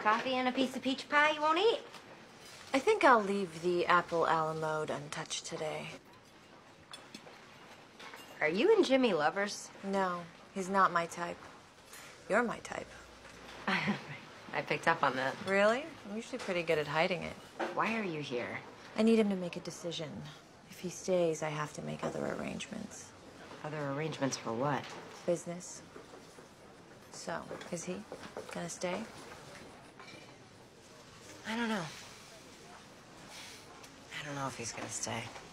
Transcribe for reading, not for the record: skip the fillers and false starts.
coffee and a piece of peach pie you won't eat? I think I'll leave the apple a la mode untouched today. Are you and Jimmy lovers? No, he's not my type. You're my type. I picked up on that. Really? I'm usually pretty good at hiding it. Why are you here? I need him to make a decision. If he stays, I have to make other arrangements. Other arrangements for what? Business. So, is he gonna stay? I don't know. I don't know if he's gonna stay.